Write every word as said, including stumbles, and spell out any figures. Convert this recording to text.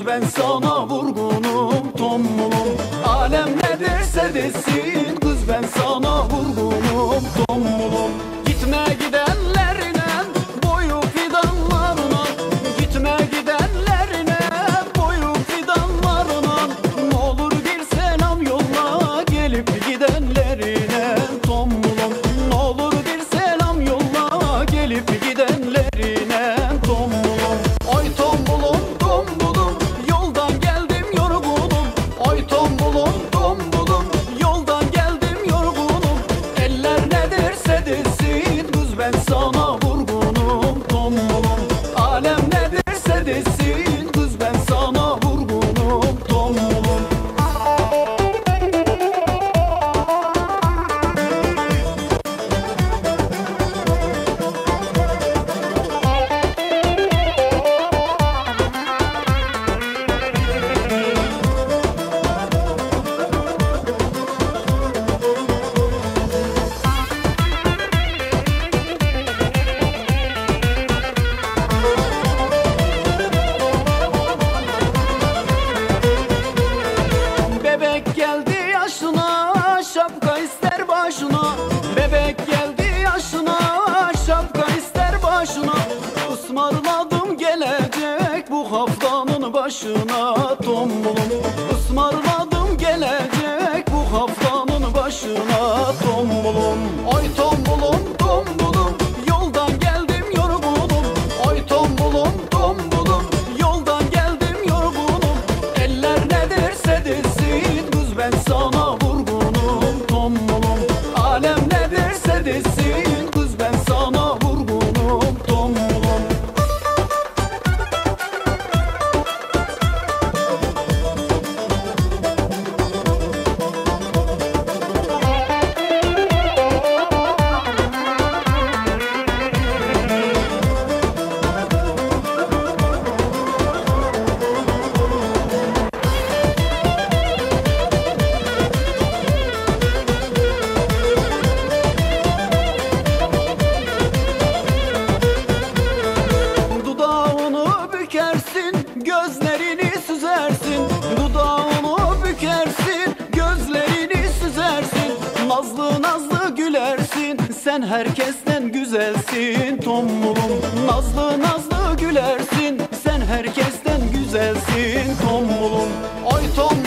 kız ben sana vurgunum tombulum. Alem ne derse desin kız ben sana vurgunum tombulum. Gitme gidenlerine boyu fidanlarına, gitme gidenlerine boyu fidanlarına. Ne olur bir selam yolla gelip gidenlerine tombulum. Ne olur bir selam yolla gelip gidenlerine tombulum. Oy tombulum tombulum yoldan geldim yorgunum. Oy tombulum tombulum yoldan geldim yorgunum. Eller ne derse desin kız ben sana vurgunum tombulum. Alem ne derse desin kız ben sana vurgunum tombulum. Bebek geldi yaşına şapka ister başına. Bebek geldi yaşına şapka ister başına. Ismarladım gelecek bu haftanın başına tombulum. Ismarladım gelecek bu haftanın başına tombulum. Oy tombulum tombulum yoldan geldim yorgunum. Oy tombulum tombulum yoldan geldim yorgunum. Eller ne derse desin kız ben sana vurgunum tombulum. Alem ne derse desin kız ben sana vurgunum tombulum. Dudağını bükersin, gözlerini süzersin. Dudağını bükersin, gözlerini süzersin. Nazlı nazlı gülersin, sen herkesten güzelsin tombulum. Nazlı nazlı gülersin, sen herkesten güzelsin tombulum. Oy tombulum